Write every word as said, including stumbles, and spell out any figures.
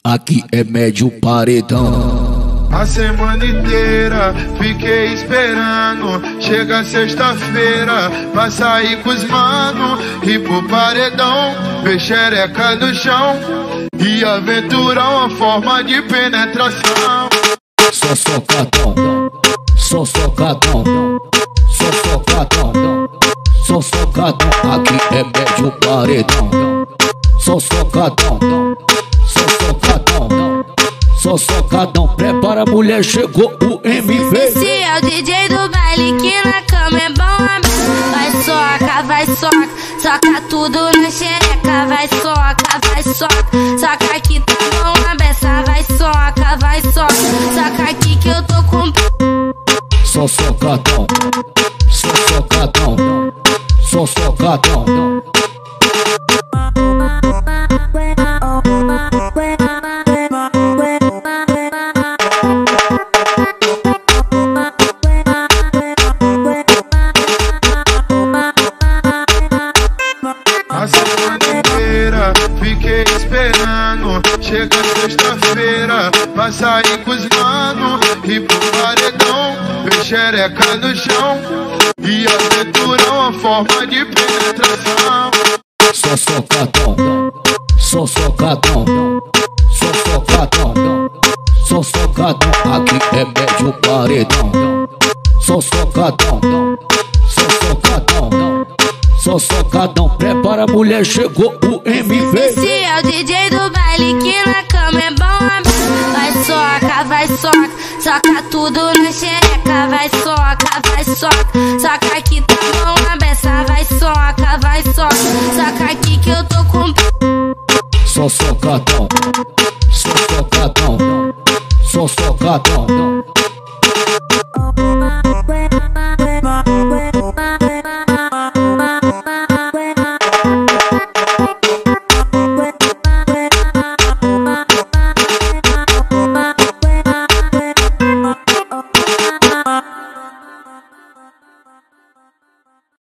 Aqui é médio paredão. A semana inteira fiquei esperando. Chega sexta-feira pra sair com os mano, ir pro paredão, ver xereca no chão e aventurar uma forma de penetração. Só socadão, só socadão, só socadão, só socadão. Aqui é médio paredão. Só socadão, só socadão, só socadão. Prepara, mulher, chegou o M V. Esse é o D J do baile que na cama é bom. Vai soca, vai soca, soca tudo na xereca. Vai soca, vai soca, soca aqui tá bom a beça. Vai soca, vai soca, soca aqui que eu tô com. Só socadão, só socadão, só socadão. A semana inteira fiquei esperando. Chega sexta-feira pra sair com os mano, ir pro paredão, ver xereca no chão e aventurar uma forma de penetração. Só socadão, só socadão, só socadão, só socadão. Aqui é médio paredão. Só socadão, só socadão, só socadão. Prepara, mulher, chegou o M V. Esse é o D J do baile que na cama é bom. Vai soca, vai soca, soca tudo na xereca. Vai soca, vai soca, soca aqui tá bom a beça. Vai soca, vai soca, soca aqui que eu tô com. Só socadão, só socadão, só socadão.